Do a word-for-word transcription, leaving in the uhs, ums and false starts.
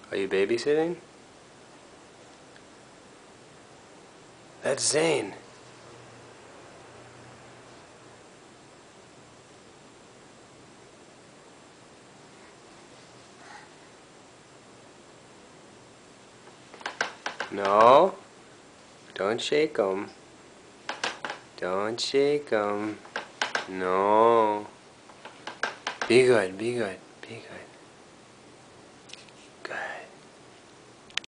Are you babysitting? That's Zane. No, don't shake him. Don't shake him. No. Be good, be good, be good.